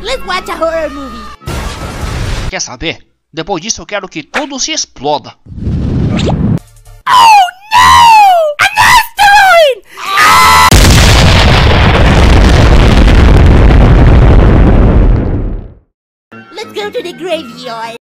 Let's watch a horror movie. Quer saber? Depois disso eu quero que tudo se exploda. Oh no! An asteroid! Let's go to the graveyard.